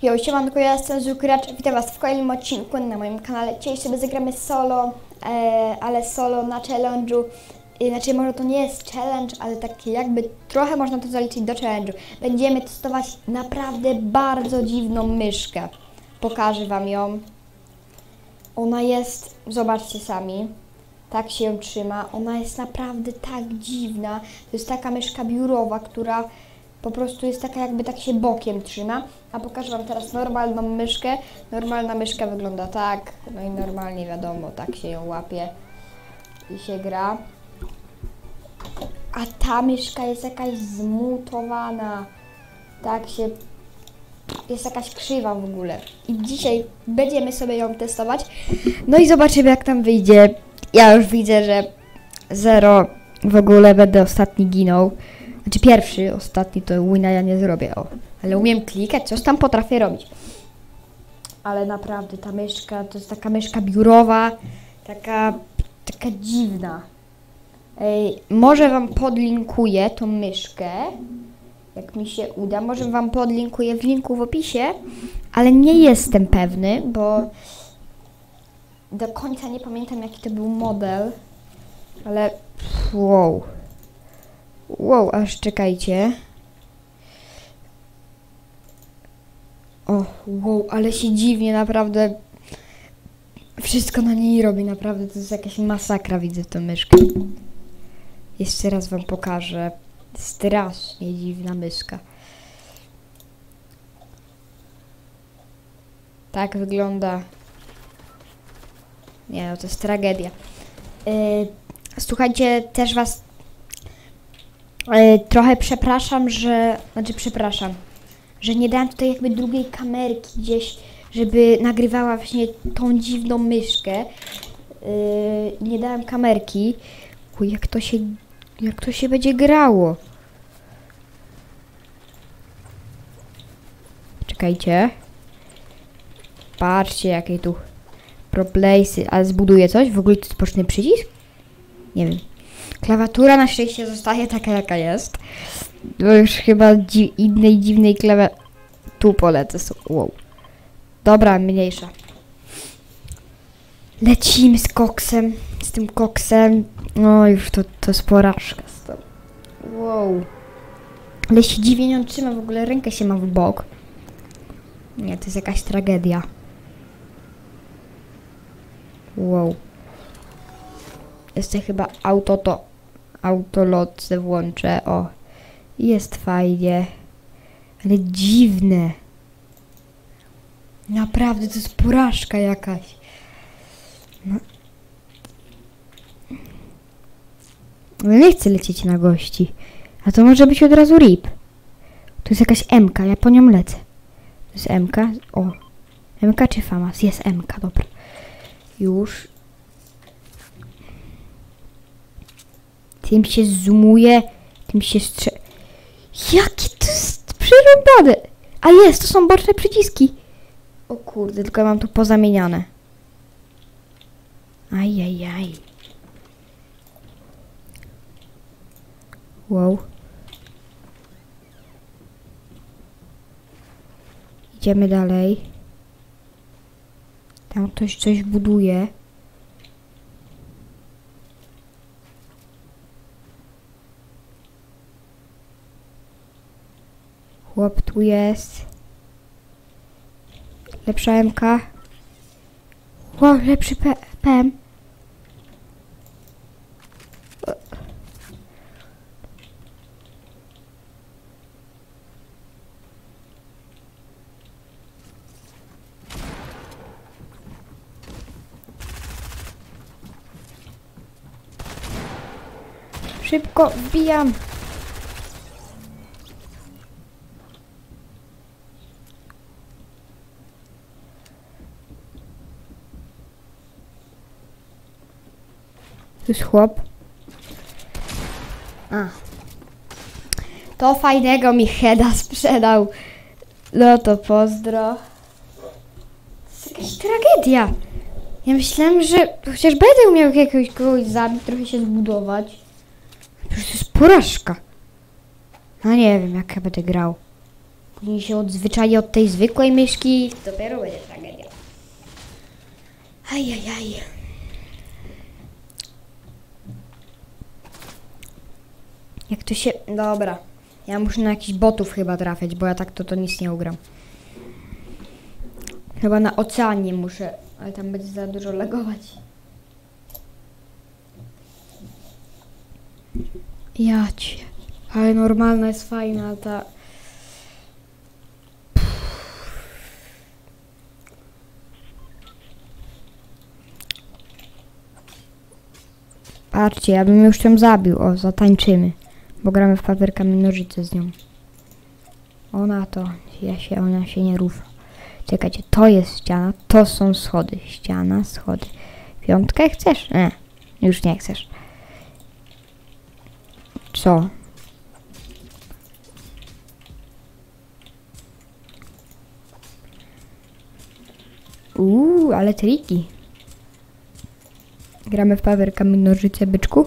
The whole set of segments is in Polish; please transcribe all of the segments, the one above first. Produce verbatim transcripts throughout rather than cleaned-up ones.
Jo, siemanko, ja jestem Zukracz, witam was w kolejnym odcinku na moim kanale. Dzisiaj sobie zagramy solo, e, ale solo na challenge'u. E, znaczy może to nie jest challenge, ale takie jakby trochę można to zaliczyć do challenge'u. Będziemy testować naprawdę bardzo dziwną myszkę. Pokażę wam ją. Ona jest, zobaczcie sami, tak się ją trzyma. Ona jest naprawdę tak dziwna. To jest taka myszka biurowa, która po prostu jest taka, jakby tak się bokiem trzyma. A pokażę wam teraz normalną myszkę. Normalna myszka wygląda tak. No i normalnie wiadomo, tak się ją łapie i się gra. A ta myszka jest jakaś zmutowana. Tak się... Jest jakaś krzywa w ogóle. I dzisiaj będziemy sobie ją testować. No i zobaczymy, jak tam wyjdzie. Ja już widzę, że zero w ogóle będę ostatni ginął. Znaczy pierwszy, ostatni to wina ja nie zrobię, o. Ale umiem klikać, coś tam potrafię robić. Ale naprawdę ta myszka, to jest taka myszka biurowa, taka, taka dziwna. Ej, może wam podlinkuję tą myszkę, jak mi się uda. Może wam podlinkuję w linku w opisie, ale nie jestem pewny, bo do końca nie pamiętam, jaki to był model. Ale wow. Wow, aż czekajcie. O, wow, ale się dziwnie, naprawdę. Wszystko na niej robi, naprawdę. To jest jakaś masakra, widzę tę myszkę. Jeszcze raz wam pokażę. Strasznie dziwna myszka. Tak wygląda. Nie no, to jest tragedia. Yy, słuchajcie, też was yy, trochę przepraszam, że... Znaczy przepraszam, że nie dałem tutaj jakby drugiej kamerki gdzieś, żeby nagrywała właśnie tą dziwną myszkę. Yy, nie dałem kamerki. Uj, jak to się... Jak to się będzie grało? Czekajcie. Patrzcie, jakie tu proplaysy. Ale zbuduję coś? W ogóle to jest poczny przycisk? Nie wiem. Klawiatura na szczęście zostaje taka, jaka jest. Bo już chyba dzi innej dziwnej klawiatury. Tu polecę. Wow. Dobra, mniejsza. Lecimy z koksem. Z tym koksem. No już to, to jest porażka. Wow. Ale się dziwnie nie trzyma, w ogóle rękę się ma w bok. Nie, to jest jakaś tragedia. Wow. Jeszcze chyba auto to... Autolot se włączę, o. Jest fajnie. Ale dziwne. Naprawdę, to jest porażka jakaś. No. No nie chcę lecieć na gości. A to może być od razu R I P. To jest jakaś M K, ja po nią lecę. To jest M K, o. M K czy Famas? Jest M K, dobra. Już. Tym się zoomuje, tym się strze... Jakie to jest przerąbane! A jest, to są boczne przyciski. O kurde, tylko ja mam tu pozamieniane. Ajajaj. Wow. Idziemy dalej. Tam ktoś coś buduje. Chłop tu jest. Lepsza M K. Wow, lepszy P M. Szybko wbijam. Tu jest chłop. A. To fajnego mi heada sprzedał. No to pozdro. To jest jakaś tragedia. Ja myślałem, że chociaż będę umiał jakiegoś kogoś zabić, trochę się zbudować. Przecież to jest porażka. No nie wiem, jak ja będę grał. Później się odzwyczaje od tej zwykłej myszki. Dopiero będzie tragedia. Ajajaj. Jak to się... Dobra. Ja muszę na jakichś botów chyba trafiać, bo ja tak to to nic nie ugram. Chyba na oceanie muszę, ale tam będzie za dużo lagować. Jacie. Ale normalna jest fajna ta... Patrzcie, ja bym już ją zabił. O, zatańczymy. Bo gramy w papier, kamień, nożyce z nią. Ona to... Ja się, ona się nie rusza. Czekajcie, to jest ściana, to są schody. Ściana, schody. Piątkę chcesz? Nie, już nie chcesz. Co? Uuu, ale triki. Gramy w papier, kamień, nożyce, byczku.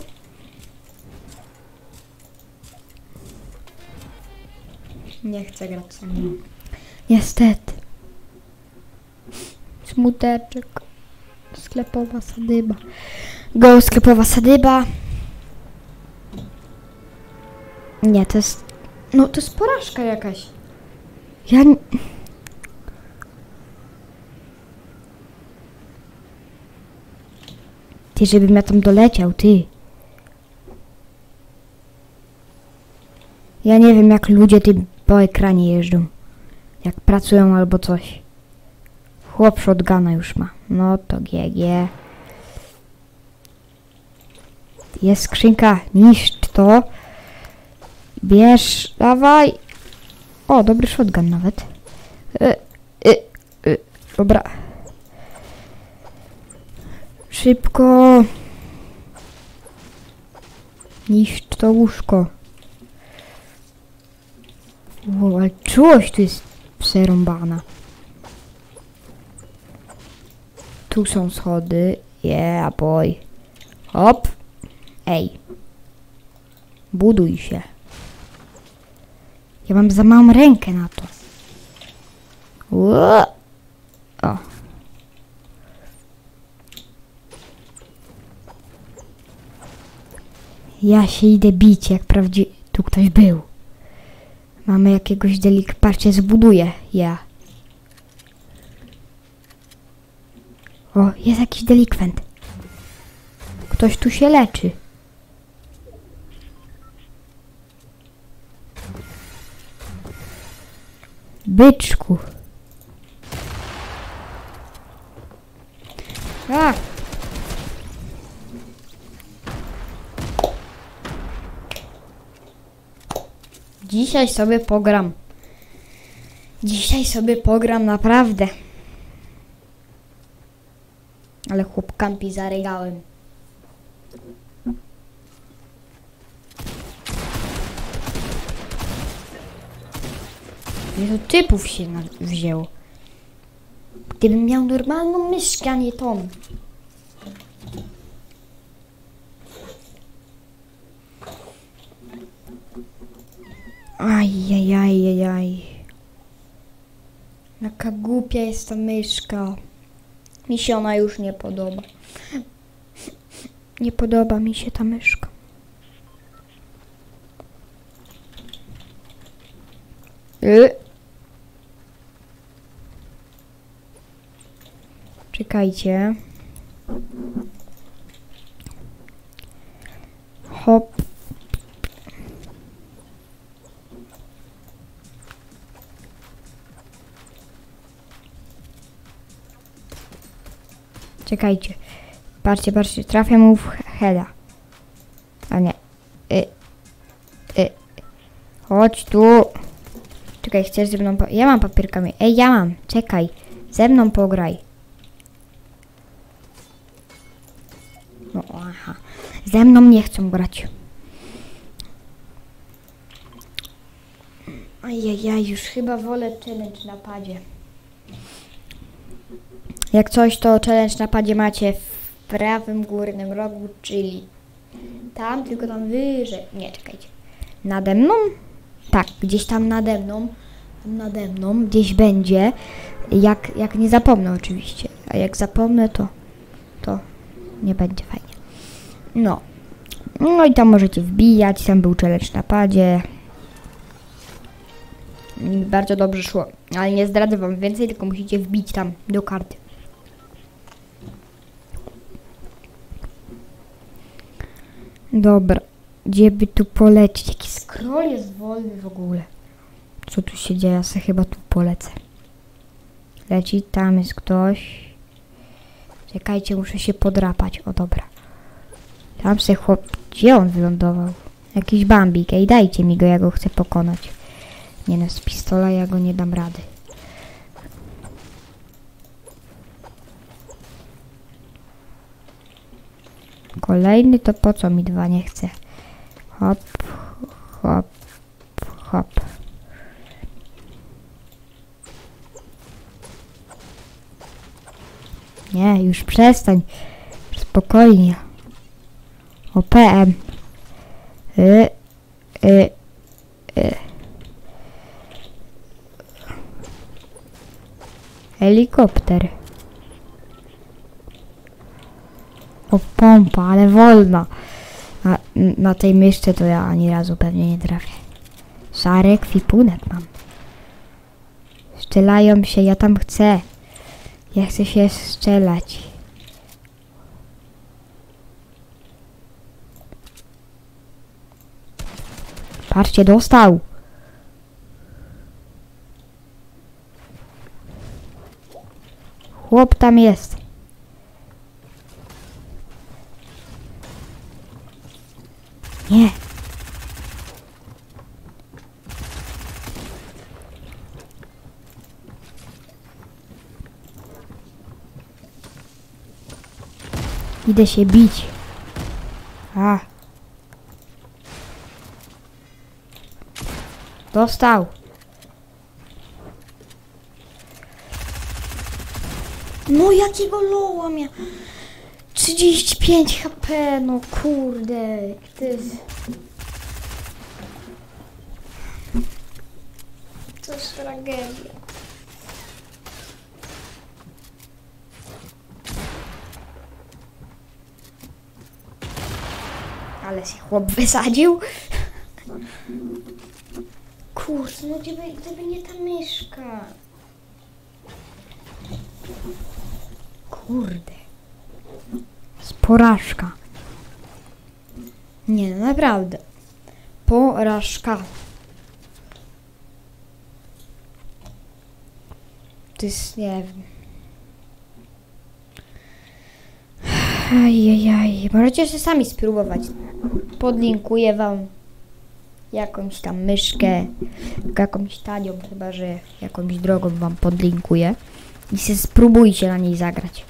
Nie chcę grać sam. Niestety. Smuteczek. Sklepowa sadyba. Go, sklepowa sadyba. Nie, to jest... No, to jest porażka jakaś. Ja... Ty, żebym ja tam doleciał, ty. Ja nie wiem, jak ludzie ty po ekranie jeżdżą. Jak pracują albo coś. Chłop shotguna już ma. No to G G. Jest skrzynka. Niszcz to. Bierz. Dawaj. O, dobry shotgun nawet. Y, y, y. Dobra. Szybko. Niszcz to łóżko. Wow, ale czułość tu jest przerąbana. Tu są schody. Yeah, boy. Hop. Ej. Buduj się. Ja mam za małą rękę na to. Ło. O. Ja się idę bić, jak prawdziwie... Tu ktoś był. Mamy jakiegoś delik... Patrzcie, zbuduję. Ja. O, jest jakiś delikwent. Ktoś tu się leczy. Byczku. A! Dzisiaj sobie pogram. Dzisiaj sobie pogram naprawdę. Ale chłop kampi za regałem. Nie to typów się wzięło. Gdybym miał normalną myszkę, a nie tą. Ajajajajaj. Jaka głupia jest ta myszka. Mi się ona już nie podoba. Nie podoba mi się ta myszka. Y Czekajcie. Hop. Czekajcie. Patrzcie, patrzcie. Trafię mu w heada. A nie. Y, y. Chodź tu. Czekaj, chcesz ze mną... Ja mam papierkami. Ej, ja mam. Czekaj. Ze mną pograj. No, aha. Ze mną nie chcą grać. Ajajaj, już chyba wolę challenge na padzie. Jak coś, to challenge na padzie macie w prawym górnym rogu, czyli tam, tylko tam wyżej. Nie, czekajcie. Nade mną? Tak, gdzieś tam nade mną nade mną gdzieś będzie, jak, jak nie zapomnę oczywiście, a jak zapomnę, to, to nie będzie fajnie. No, no i tam możecie wbijać, tam był challenge na padzie. Bardzo dobrze szło, ale nie zdradzę wam więcej, tylko musicie wbić tam do karty. Dobra, gdzie by tu polecieć? Jaki scroll jest wolny w ogóle. Co tu się dzieje? Ja se chyba tu polecę. Leci, tam jest ktoś. Czekajcie, muszę się podrapać. O, dobra. Tam se chłop... Gdzie on wylądował? Jakiś bambik. Ej, dajcie mi go, ja go chcę pokonać. Nie no, z pistola ja go nie dam rady. Kolejny to po co mi dwa nie chce? Hop, hop, hop. Nie, już przestań. Spokojnie. O P M. Y, y, y. Helikopter. O, pompa, ale wolna. Na, na tej myszce to ja ani razu pewnie nie trafię. Szary ekwipunek mam. Strzelają się, ja tam chcę. Ja chcę się strzelać. Patrzcie, dostał. Chłop tam jest. Nie. Idę się bić. A. Dostał. No jakiego loła miał? trzydzieści pięć H P, no kurde. To jest... To jest tragedia. Ale się chłop wysadził. Kurde, no gdyby, gdyby nie ta myszka. Kurde. Porażka. Nie, no naprawdę. Porażka. To jest, nie wiem. Ajajaj. Możecie się sami spróbować. Podlinkuję wam jakąś tam myszkę. Jakąś tanią, chyba że jakąś drogą wam podlinkuję. I się spróbujcie na niej zagrać.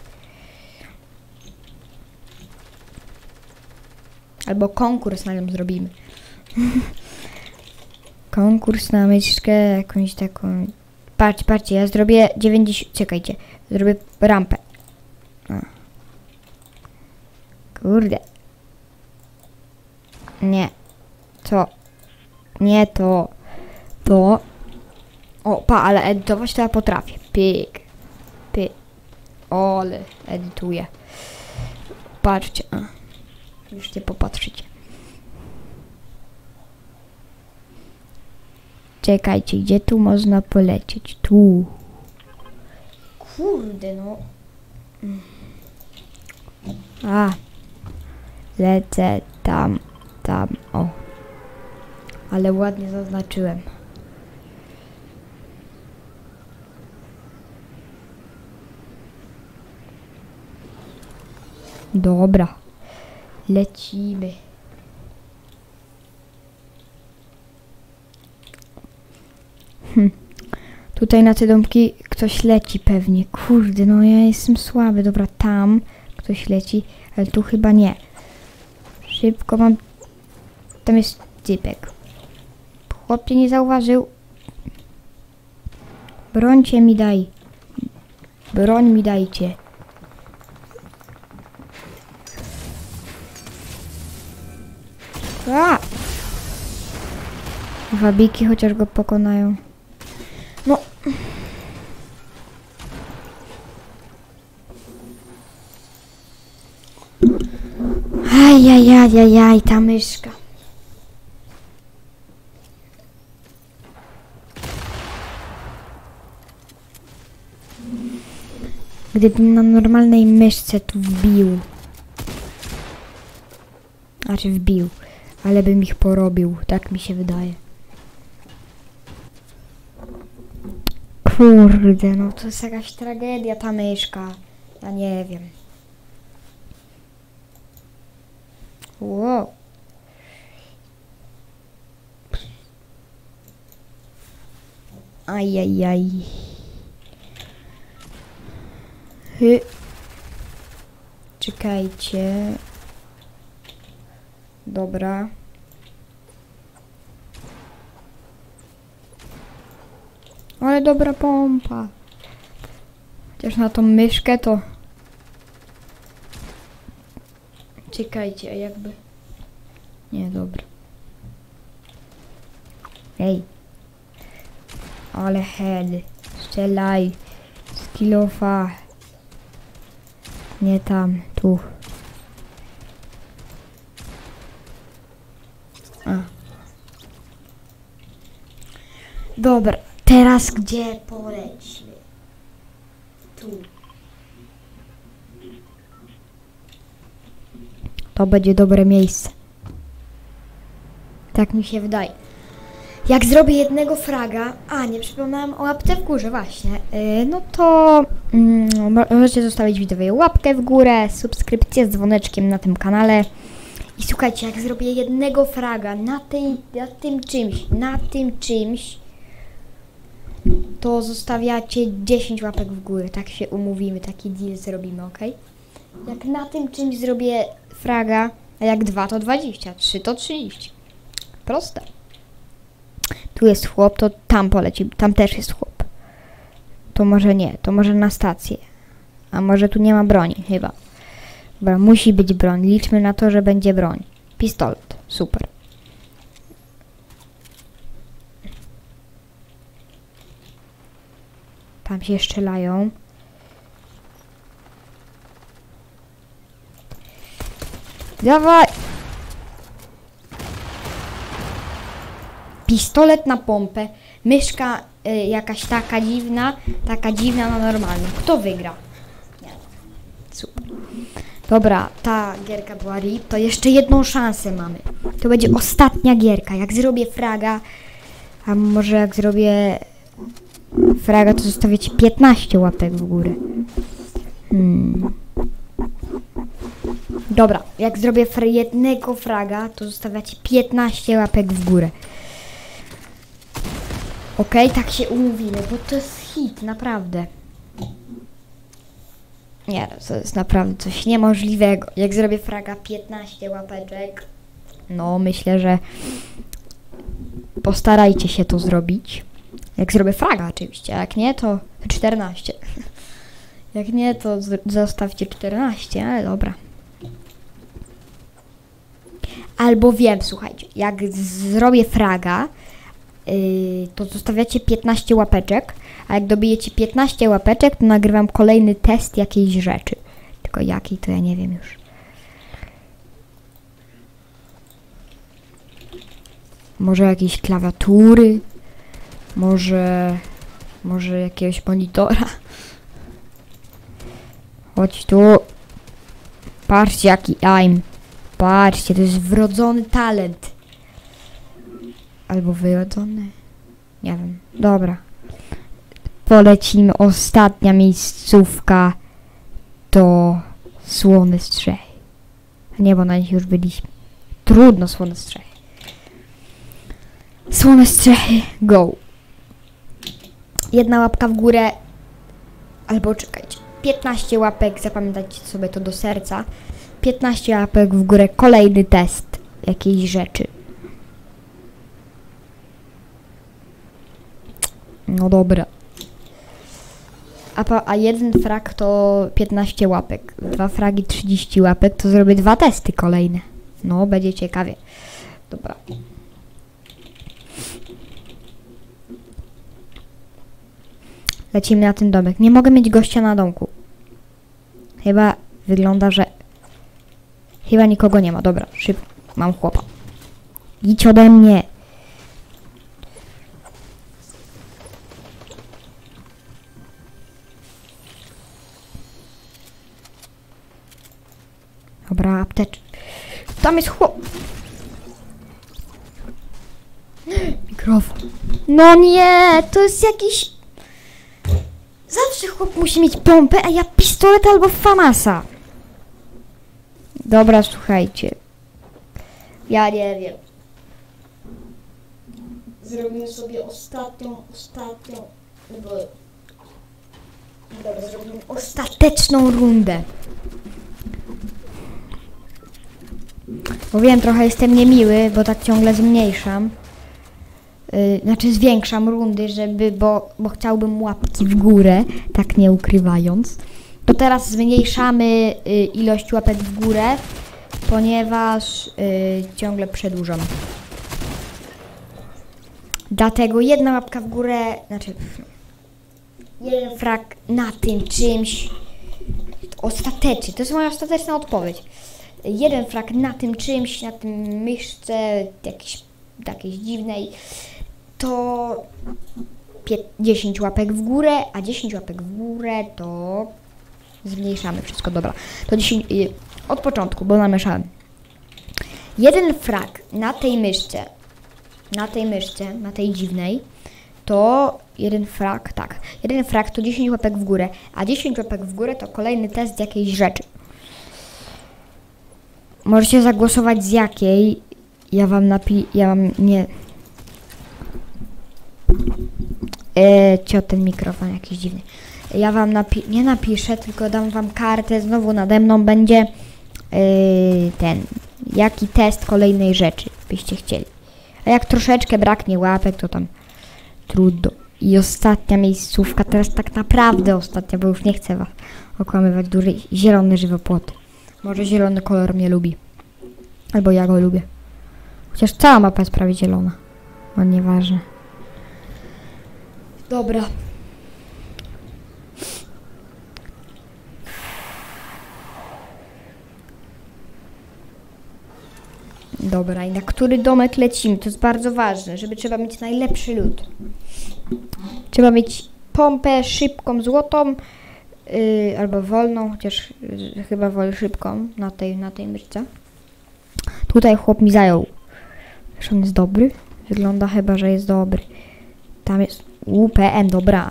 Albo konkurs na nią zrobimy. Konkurs na myszkę, jakąś taką... Patrzcie, patrzcie, ja zrobię dziewięćdziesiąt... Czekajcie, zrobię rampę. A. Kurde. Nie. To. Nie to. To. O, pa, ale edytować to ja potrafię. Pyk. Pyk. O, ale edytuję. Patrzcie. A. Już nie popatrzycie. Czekajcie, gdzie tu można polecieć? Tu. Kurde, no. A. Lecę tam, tam, o. Ale ładnie zaznaczyłem. Dobra. Lecimy. Hm. Tutaj na te domki ktoś leci pewnie. Kurde, no ja jestem słaby. Dobra, tam ktoś leci, ale tu chyba nie. Szybko mam... Tam jest typek. Chłopie nie zauważył. Brońcie mi daj. Broń mi dajcie. A! Wabiki chociaż go pokonają. Ajajajajaj, ta myszka. Gdybym na normalnej myszce tu wbił. Znaczy wbił. Ale bym ich porobił. Tak mi się wydaje. Kurde, no to jest jakaś tragedia ta myszka. Ja nie wiem. Wow. Ajajaj. Hy. Czekajcie. Dobra. Ale dobra pompa. Chociaż na tą myszkę to... Czekajcie, a jakby... Nie, dobra. Ej. Ale head. Strzelaj. Skillofa. Nie tam, tu. A. Dobra, teraz gdzie polećmy? Tu. To będzie dobre miejsce. Tak mi się wydaje. Jak zrobię jednego fraga... A, nie przypomniałam o łapce w górze, właśnie. Yy, no to... Yy, możecie zostawić widzowie łapkę w górę, subskrypcję z dzwoneczkiem na tym kanale. I słuchajcie, jak zrobię jednego fraga na, tej, na tym czymś, na tym czymś, to zostawiacie dziesięć łapek w górę. Tak się umówimy, taki deal zrobimy, ok? Jak na tym czymś zrobię fraga, a jak dwa to dwadzieścia, trzy to trzydzieści. Proste. Tu jest chłop, to tam poleci, tam też jest chłop. To może nie, to może na stację. A może tu nie ma broni, chyba. Dobra, musi być broń. Liczmy na to, że będzie broń. Pistolet. Super. Tam się strzelają. Dawaj! Pistolet na pompę. Myszka y, jakaś taka dziwna. Taka dziwna na normalną. Kto wygra? Nie. Super. Dobra, ta gierka była rip. To jeszcze jedną szansę mamy. To będzie ostatnia gierka. Jak zrobię fraga, a może jak zrobię fraga, to zostawię ci piętnaście łapek w górę. Hmm. Dobra, jak zrobię fra jednego fraga, to zostawiacie piętnaście łapek w górę. Okej, okay, tak się umówimy, bo to jest hit, naprawdę. Nie, to jest naprawdę coś niemożliwego. Jak zrobię fraga piętnaście łapeczek, no myślę, że postarajcie się to zrobić. Jak zrobię fraga oczywiście, a jak nie, to czternaście. Jak nie, to zostawcie czternaście, ale dobra. Albo wiem, słuchajcie, jak zrobię fraga, Yy, to zostawiacie piętnaście łapeczek, a jak dobijecie piętnaście łapeczek, to nagrywam kolejny test jakiejś rzeczy. Tylko jakiej, to ja nie wiem już. Może jakiejś klawiatury, może, może jakiegoś monitora. Chodź tu. Patrzcie jaki aim. Patrzcie, to jest wrodzony talent. Albo wyrodzony. Nie wiem. Dobra. Polecimy. Ostatnia miejscówka to Słone Strzechy. Nie, bo na nich już byliśmy. Trudno, Słone Strzechy. Słone Strzechy. Go. Jedna łapka w górę. Albo czekajcie. piętnaście łapek. Zapamiętajcie sobie to do serca. piętnaście łapek w górę. Kolejny test jakiejś rzeczy. No dobra. A, pa, a jeden frag to piętnaście łapek. Dwa fragi trzydzieści łapek, to zrobię dwa testy kolejne. No, będzie ciekawie. Dobra. Lecimy na ten domek. Nie mogę mieć gościa na domku. Chyba wygląda, że Chyba nikogo nie ma. Dobra, szybko. Mam chłopa. Idź ode mnie. Dobra, aptecz. Tam jest chłop. Mikrofon. No nie, to jest jakiś... Zawsze chłop musi mieć pompę, a ja pistolet albo famasa. Dobra, słuchajcie. Ja nie wiem. Zrobimy sobie ostatnią, ostatnią... Dobra, zrobimy ostateczną rundę. Bo wiem, trochę jestem niemiły, bo tak ciągle zmniejszam. Yy, znaczy zwiększam rundy, żeby, bo, bo chciałbym łapki w górę, tak nie ukrywając. To teraz zmniejszamy yy, ilość łapek w górę, ponieważ yy, ciągle przedłużam. Dlatego jedna łapka w górę, znaczy jeden frag na tym czymś ostatecznie, to jest moja ostateczna odpowiedź. Jeden frag na tym czymś, na tym myszce jakiejś, jakiejś dziwnej, to dziesięć łapek w górę, a dziesięć łapek w górę to zmniejszamy wszystko, dobra. To dziesięć, od początku, bo namieszałem. Jeden frag na tej myszce, na tej myszce, na tej dziwnej, to jeden frag, tak, jeden frag to dziesięć łapek w górę, a dziesięć łapek w górę to kolejny test jakiejś rzeczy. Możecie zagłosować z jakiej. Ja wam napi... Ja wam nie... Eee, cio, ten mikrofon jakiś dziwny. Ja wam napi... Nie napiszę, tylko dam wam kartę. Znowu nade mną będzie eee, ten... Jaki test kolejnej rzeczy byście chcieli. A jak troszeczkę braknie łapek, to tam trudno. I ostatnia miejscówka. Teraz tak naprawdę ostatnia, bo już nie chcę was okłamywać. Duży zielony żywopłot. Może zielony kolor mnie lubi. Albo ja go lubię. Chociaż cała mapa jest prawie zielona. No nieważne. Dobra. Dobra, i na który domek lecimy? To jest bardzo ważne, żeby trzeba mieć najlepszy lód. Trzeba mieć pompę szybką, złotą. Yy, albo wolną, chociaż yy, chyba wolę szybką na tej, na tej myszce. Tutaj chłop mi zajął. Wiesz, on jest dobry? Wygląda chyba, że jest dobry. Tam jest U P M, dobra.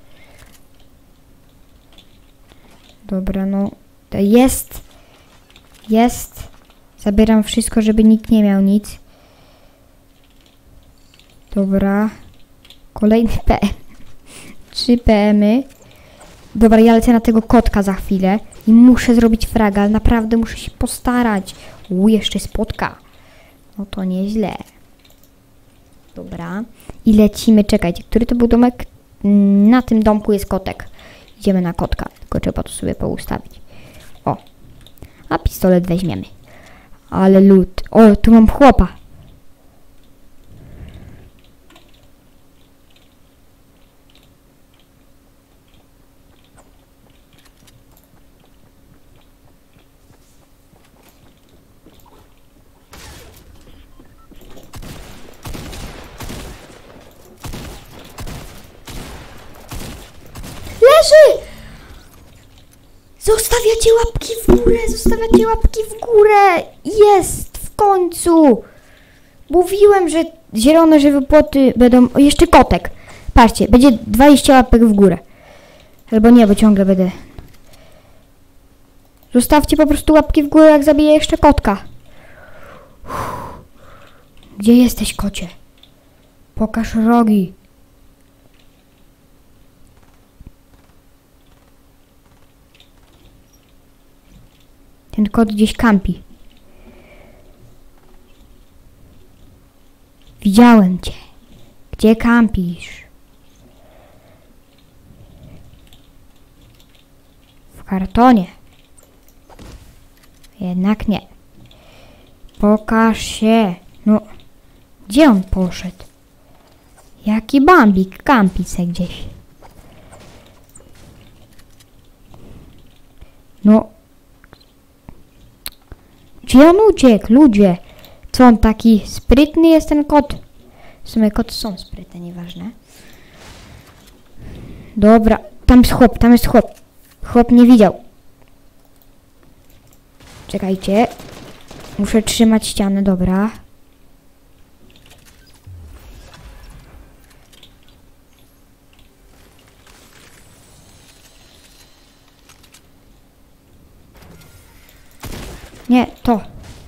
Dobra, no. To jest. Jest. Zabieram wszystko, żeby nikt nie miał nic. Dobra. Kolejny P M. Trzy P M y. Dobra, ja lecę na tego kotka za chwilę i muszę zrobić fraga, ale naprawdę muszę się postarać. U, jeszcze spotka. No to nieźle. Dobra. I lecimy, czekajcie, który to był domek? Na tym domku jest kotek. Idziemy na kotka, tylko trzeba to sobie poustawić. O. A pistolet weźmiemy. Ale lód. O, tu mam chłopa. Leży! Zostawiacie łapki w górę, zostawiacie łapki w górę. Jest, w końcu. Mówiłem, że zielone żywopłoty będą... O, jeszcze kotek. Patrzcie, będzie dwadzieścia łapek w górę. Albo nie, bo ciągle będę... Zostawcie po prostu łapki w górę, jak zabiję jeszcze kotka. Uff. Gdzie jesteś, kocie? Pokaż rogi. Ten kot gdzieś kampi. Widziałem cię. Gdzie kampisz? W kartonie. Jednak nie. Pokaż się. No, gdzie on poszedł? Jaki bambik kampi se gdzieś. No. Gdzie on uciekł, ludzie? Co on taki sprytny jest ten kot? W sumie koty są sprytne, nieważne. Dobra, tam jest chłop, tam jest chłop. Chłop nie widział. Czekajcie. Muszę trzymać ścianę, dobra. Nie, to.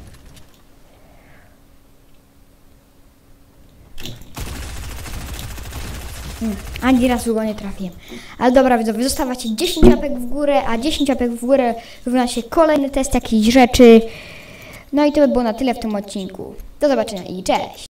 Hmm, ani razu go nie trafiłem. Ale dobra, widzowie, zostawiacie dziesięć łapek w górę, a dziesięć łapek w górę równa się kolejny test jakiejś rzeczy. No i to by było na tyle w tym odcinku. Do zobaczenia i cześć!